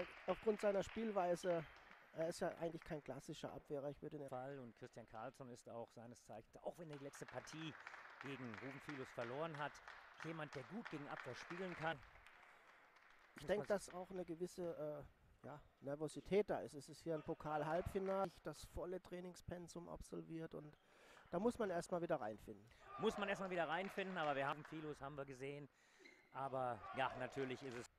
aufgrund seiner Spielweise, er ist ja eigentlich kein klassischer Abwehrer. Ich würde Fall. Und Christian Karlsson ist auch seines Zeichens, auch wenn er die letzte Partie gegen Ruben Filus verloren hat, jemand, der gut gegen Abwehr spielen kann. Ich denke, dass auch eine gewisse Nervosität da ist. Es ist hier ein Pokal-Halbfinale, das volle Trainingspensum absolviert und da muss man erstmal wieder reinfinden. Aber wir haben Filus, haben wir gesehen. Aber ja, natürlich ist es.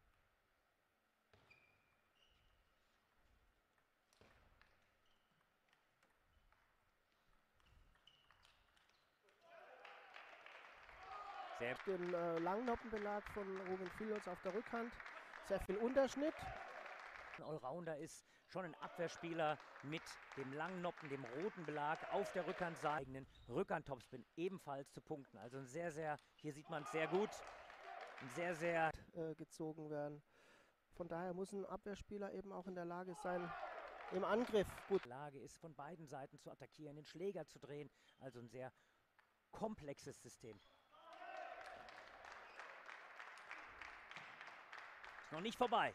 Den Langnoppenbelag von Ruben Filus auf der Rückhand, sehr viel Unterschnitt. Ein Allrounder ist schon ein Abwehrspieler mit dem langen Noppen, dem roten Belag auf der Rückhandseite, eigenen Rückhand-Topspin ebenfalls zu punkten. Also ein sehr, hier sieht man es sehr gut, ein sehr gezogen werden. Von daher muss ein Abwehrspieler eben auch in der Lage sein, im Angriff gut. Lage ist, von beiden Seiten zu attackieren, den Schläger zu drehen. Also ein sehr komplexes System. Ist noch nicht vorbei.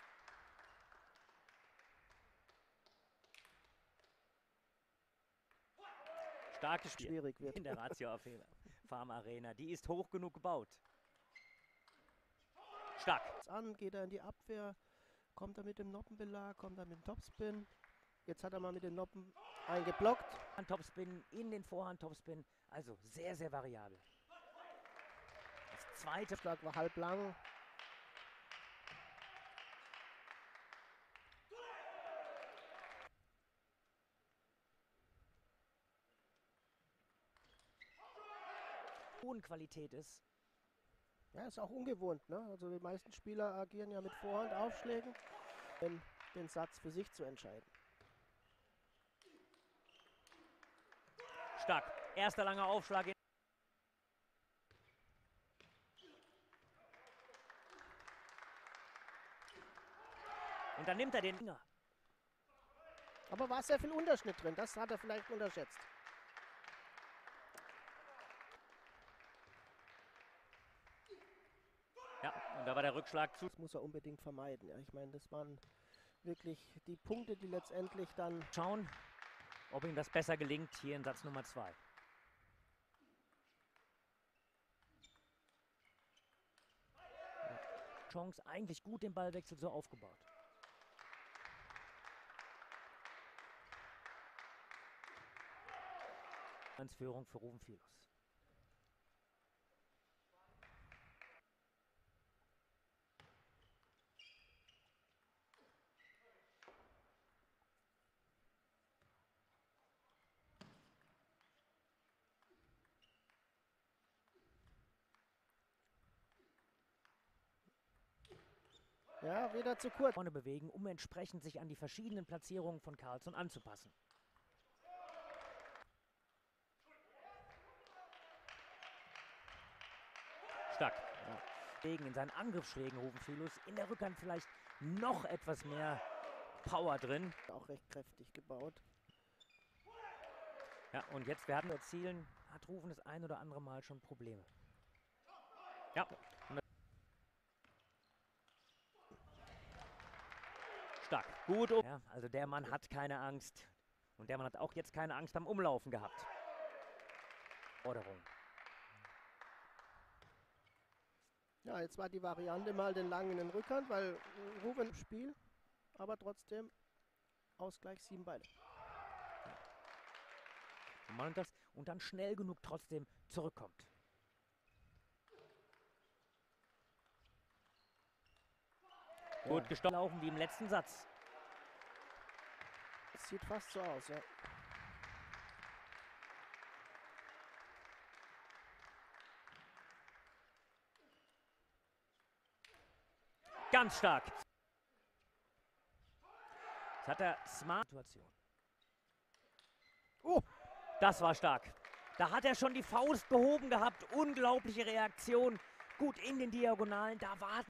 Starkes Spiel Schwierig wird. in der Ratio Farm Arena. Die ist hoch genug gebaut. Stark. An, geht er in die Abwehr, kommt er mit dem Noppenbelag, kommt er mit dem Topspin. Jetzt hat er mal mit den Noppen eingeblockt. Topspin in den Vorhand-Topspin. Also sehr variabel. Das zweite Schlag war halblang. hohen Qualität ist. Ja, ist auch ungewohnt, ne? Also die meisten Spieler agieren ja mit Vorhandaufschlägen, den Satz für sich zu entscheiden. Stark. Erster langer Aufschlag. Und dann nimmt er den Finger. Aber war sehr viel Unterschnitt drin, das hat er vielleicht unterschätzt. Ja, und da war der Rückschlag zu. Das muss er unbedingt vermeiden. Ja, ich meine, das waren wirklich die Punkte, die letztendlich dann... Schauen, ob ihm das besser gelingt hier in Satz Nummer 2. Chance, eigentlich gut den Ballwechsel so aufgebaut. Führung für Ruben Filus. Ja, wieder zu kurz. Vorne bewegen, um entsprechend sich an die verschiedenen Platzierungen von Karlsson anzupassen. Stark. Ja. In seinen Angriffsschlägen Ruben Filus, in der Rückhand vielleicht noch etwas mehr Power drin. Auch recht kräftig gebaut. Ja, und jetzt werden wir erzielen, hat Ruben das ein oder andere Mal schon Probleme. Ja. Stark. Gut. Ja, also der Mann hat keine Angst. Und der Mann hat auch jetzt keine Angst am Umlaufen gehabt. Forderung. Ja, jetzt war die Variante mal den langen in den Rückhand, weil Ruben im Spiel, aber trotzdem Ausgleich 7 Beine. Und dann schnell genug trotzdem zurückkommt. Ja. Gut gelaufen wie im letzten Satz. Es sieht fast so aus, ja. Ganz stark. Jetzt hat er smart Situation. Oh, das war stark. Da hat er schon die Faust gehoben gehabt. Unglaubliche Reaktion. Gut in den Diagonalen. Da war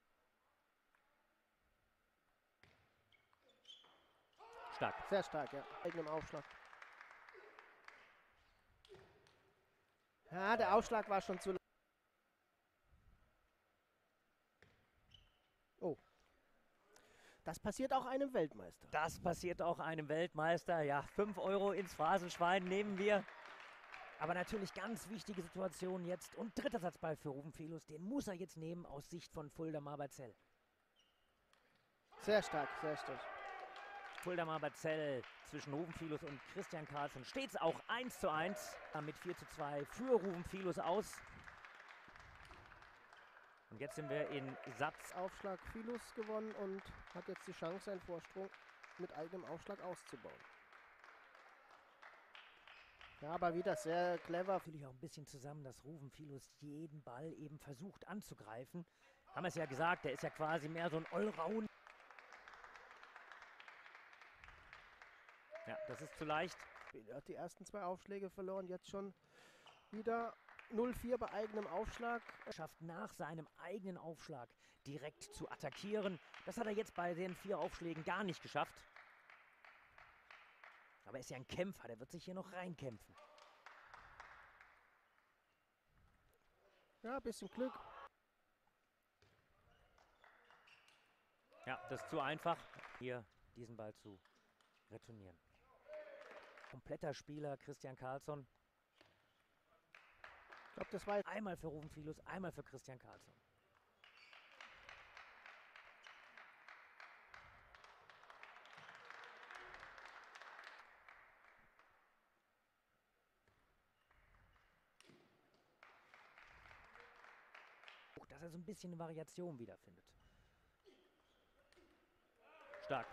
stark. Sehr stark, ja. Eigenem Aufschlag. Ja, der Aufschlag war schon zu lang. Oh. Das passiert auch einem Weltmeister. Das passiert auch einem Weltmeister. Ja, 5 Euro ins Phrasenschwein nehmen wir. Aber natürlich ganz wichtige Situation jetzt. Und dritter Satzball für Ruven Filus. Den muss er jetzt nehmen aus Sicht von Fulda Marberzell. Sehr stark, sehr stark. Fulda Marberzell zwischen Ruven Filus und Christian Karlsson. Steht es auch 1:1. Mit 4:2 für Ruven Filus aus. Und jetzt sind wir in Satzaufschlag Filus gewonnen und hat jetzt die Chance, seinen Vorsprung mit eigenem Aufschlag auszubauen. Ja, aber wieder sehr clever. Natürlich auch ein bisschen zusammen, dass Ruven Filus jeden Ball eben versucht anzugreifen. Haben wir es ja gesagt, der ist ja quasi mehr so ein Allround. Ja, das ist zu leicht. Er hat die ersten 2 Aufschläge verloren, jetzt schon wieder 0:4 bei eigenem Aufschlag. Schafft nach seinem eigenen Aufschlag direkt zu attackieren. Das hat er jetzt bei den 4 Aufschlägen gar nicht geschafft. Aber er ist ja ein Kämpfer, der wird sich hier noch reinkämpfen. Ja, ein bisschen Glück. Ja, das ist zu einfach, hier diesen Ball zu retournieren. Kompletter Spieler Christian Karlsson. Ich glaube, das war einmal für Ruven Filus, einmal für Christian Karlsson. Dass er so ein bisschen eine Variation wiederfindet. Stark.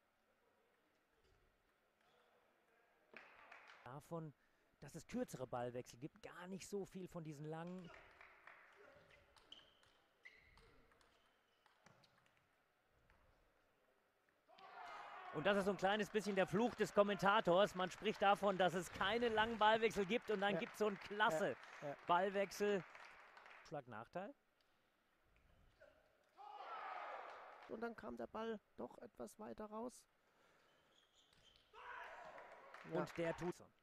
Davon, dass es kürzere Ballwechsel gibt, gar nicht so viel von diesen langen. Und das ist so ein kleines bisschen der Fluch des Kommentators. Man spricht davon, dass es keine langen Ballwechsel gibt und dann gibt es so einen klasse Ballwechsel. Schlagnachteil. Und dann kam der Ball doch etwas weiter raus. Ja. Und der tut so.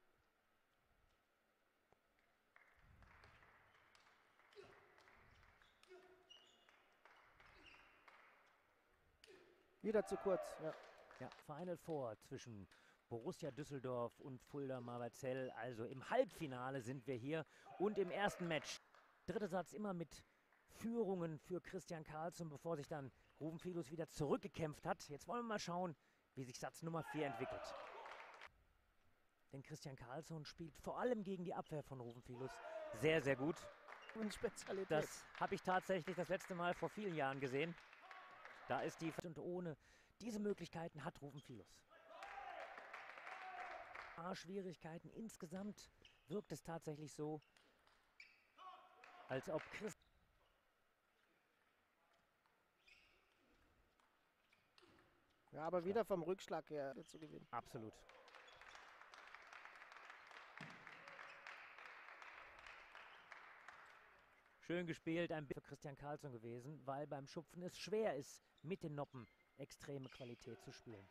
Wieder zu kurz, ja. Ja, Final Four zwischen Borussia Düsseldorf und Fulda Marberzell. Also im Halbfinale sind wir hier und im ersten Match. Dritter Satz immer mit Führungen für Christian Karlsson, bevor sich dann Ruven Filus wieder zurückgekämpft hat. Jetzt wollen wir mal schauen, wie sich Satz Nummer 4 entwickelt. Denn Christian Karlsson spielt vor allem gegen die Abwehr von Ruven Filus sehr, sehr gut. Und Spezialität. Das habe ich tatsächlich das letzte Mal vor vielen Jahren gesehen. Da ist die und ohne diese Möglichkeiten hat Ruven Filus. Schwierigkeiten. Insgesamt wirkt es tatsächlich so, als ob Christian. Ja, aber wieder vom Rückschlag her zu gewinnen. Absolut. Schön gespielt, ein bisschen für Christian Karlsson gewesen, weil beim Schupfen es schwer ist, mit den Noppen extreme Qualität zu spielen.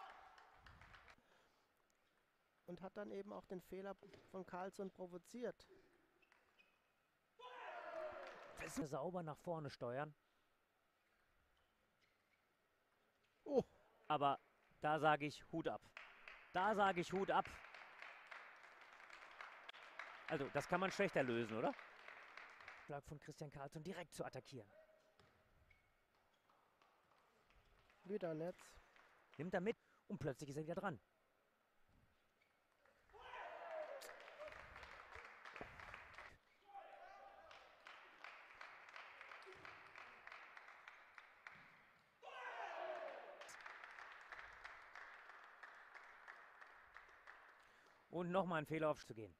Und hat dann eben auch den Fehler von Karlsson provoziert. Versucht sauber nach vorne steuern. Oh. Aber da sage ich Hut ab. Da sage ich Hut ab. Also, das kann man schlechter lösen, oder? Schlag von Christian Karlsson direkt zu attackieren. Wieder Netz. Nimmt er mit und plötzlich ist er wieder dran. Und nochmal ein Fehler aufzugehen.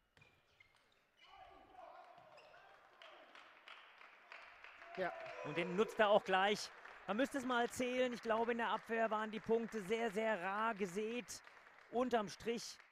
Ja. Und den nutzt er auch gleich. Man müsste es mal zählen. Ich glaube, in der Abwehr waren die Punkte sehr, sehr rar gesät. Unterm Strich